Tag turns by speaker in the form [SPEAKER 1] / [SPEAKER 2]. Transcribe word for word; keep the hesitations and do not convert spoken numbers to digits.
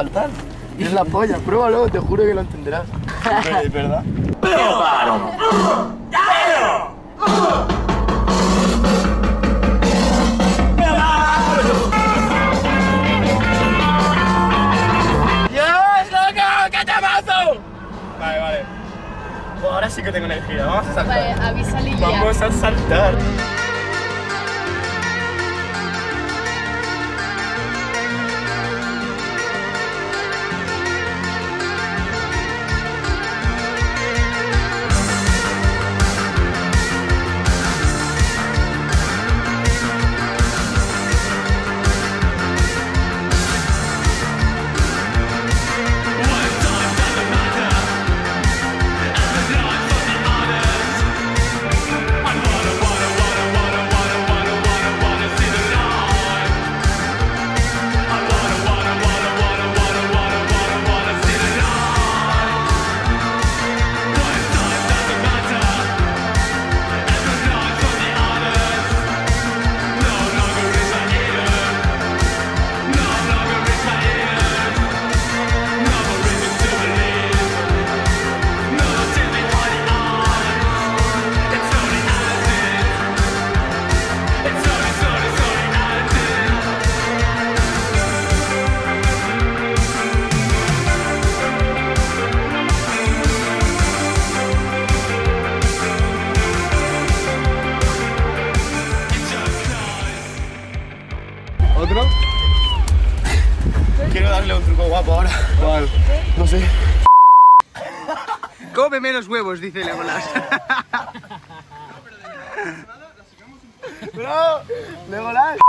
[SPEAKER 1] saltar. Y es la polla, pruébalo, te juro que lo entenderás. ¿Es verdad?
[SPEAKER 2] ¡Pero paro!
[SPEAKER 1] ¡Dios, loco! ¡Qué temazo! Vale, vale. Pues ahora sí que tengo energía, vamos a saltar.
[SPEAKER 3] Vale, avísale ya.
[SPEAKER 1] Vamos a saltar. ¿Otro? Quiero darle un truco guapo ahora. ¿Cuál? No sé.
[SPEAKER 4] Come menos huevos, dice Legolas.
[SPEAKER 1] ¡Bro! ¡Legolas!